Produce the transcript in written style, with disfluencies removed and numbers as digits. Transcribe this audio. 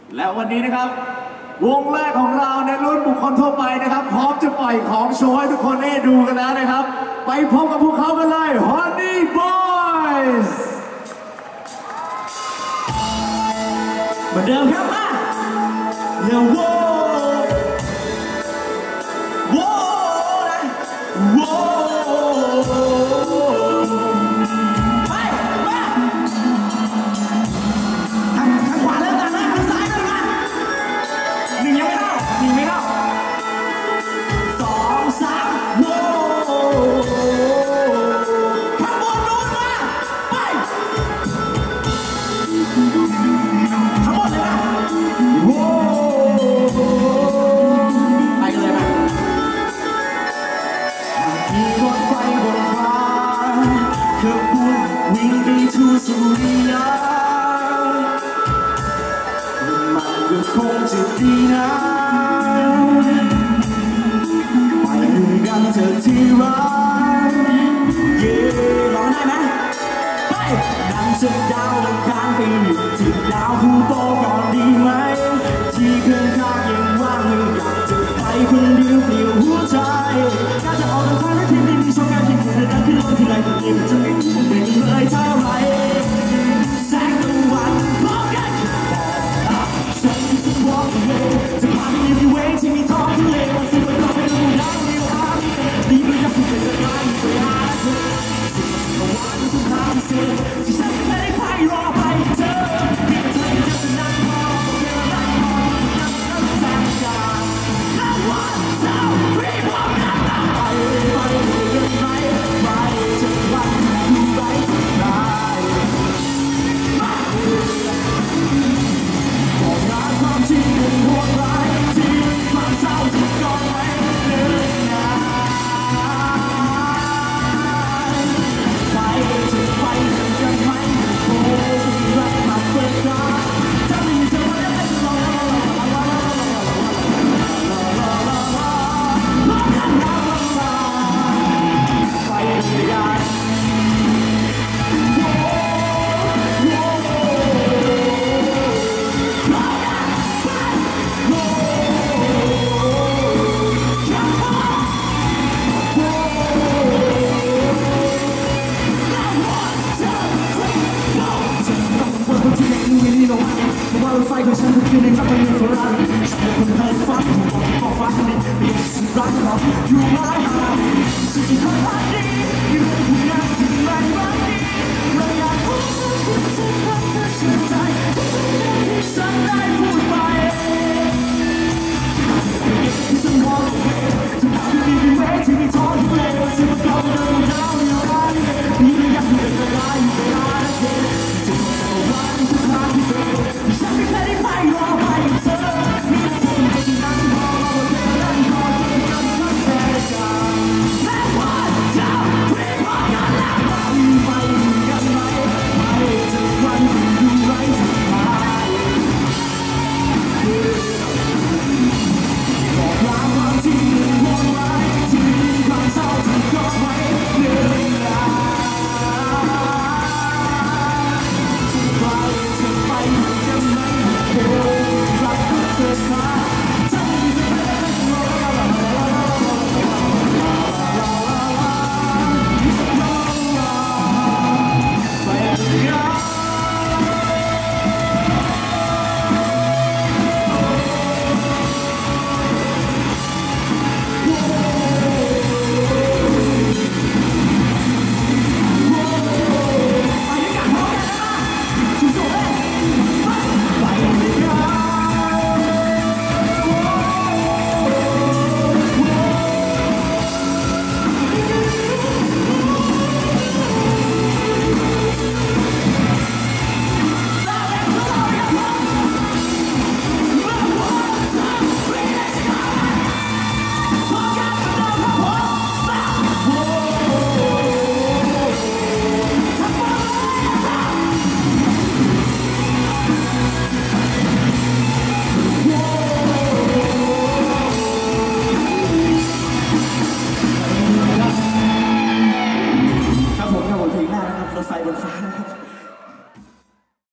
และวันนี้นะครับวงแรกของเราในรุ่นบุคคลทั่วไปนะครับพร้อมจะปล่อยของโชว์ให้ทุกคนได้ดูกันแล้วนะครับไปพบกับพวกเขากันเลย Honey Boys เหมือนเดิมครับมาเร็วโว้โว้นะโว้ไปมาทางขวาเริ่มกันนะทางซ้ายเริ่มกันหนึ่งยังไม่เข้าหนึ่งไม่เข้าสองสามโว้ข้างบนนู้นมาไปทั้งหมดเลยนะโว้ไปกันเลยนะมีรถไฟบนฟ้าขบวนวิ่งไปทั่วสุริยะมันก็คงจะดีนะไปด้วยกันเธอที่รักเย่ร้องได้ไหมไปนั่งจากดาวอังคารไปอยู่ที่ดาวพลูโตก่อนดีไหมที่ข้างๆยังว่างไม่อยากจะไปคนเดียวเปลี่ยวหัวใจน่าจะออกเดินทางและที่นี่มีช่องการที่คุณได้ดังขึ้นรถที่ไรก็เงียบจะไม่เป็นเลยเท่าไรแสงตะวันพร้อมกันฉันจะwalk away จะพาไปอยู่ในเวที่มีท้องทะเลวันสิ้นวันเราไปดูดาวเดียวอาร์ดีไม่อยากพูดเป็นเรื่องร้ายไปหาเธอสิ่งที่วันสุดท้ายเสียที่ฉันไม่ได้ไปรอไปเธอที่เธอจะเป็นนักมองเวลานักมองนักแสดงการนักวันเจ้ารีบบอกนักไปกันไหมไปจะวันดูไรสุดท้ายบอกรักความจริงเป็นห่วงร้ายที่ความเศร้าที่ก่อนไว้เดินหน้าไปจะไปกันไหมโอ้รักมาเปิดตาถ้าไม่มีเธอวันนี้จะรอไปด้วยกันว่ารถไฟของฉันทุกคืนในรับมันเป็นฝรั่งฉันเป็นคนเพ้อฝันบอกฟ้าสนิทไม่ใช่สิ่งรักหรอกอยู่มาหาสิ่งที่คนพลาดดีอยู่ในผู้งานที่ไม่รักดีเราอยากพูดสิ่งที่ฉันรักเธอเชื่อใจทุกอย่างที่ฉันได้พูดไปที่ฉันมองเห็นทุกอย่างที่มีเวที่มีท้องทะเลที่มันกลายเป็นดาวอยู่ร้านนี่ไม่อยากอยู่ในเวลาอยู่เวลาเย็นที่มันวันสุดท้ายที่เธอฉันไม่เคยได้ไปรอไปเธอมีแต่เธอที่นั่งรอเธอนั่งรอเธอกันทั้งแต่กันแม้ว่าเจ้าไม่พอกันแล้วไปกันไหมไปจะวันที่ดูไร้สุดท้ายบอกลาความจริงหมดไว้ที่มีความเศร้าที่กอดไว้เนื่อยนานจะไปกันไหมโอ้รักเธอมาถ้าไม่มีเธอไม่ได้รอไปกันครับผมเพลงหน้านะครับรถไฟบนฟ้านะครับ